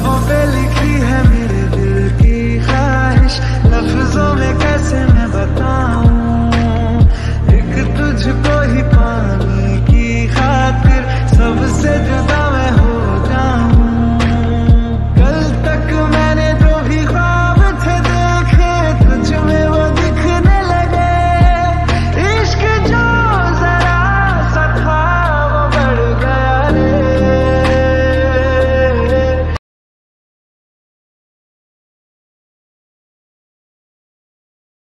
लबों पे लिखी है मेरे दिल की ख्वाहिश, लफ्जों में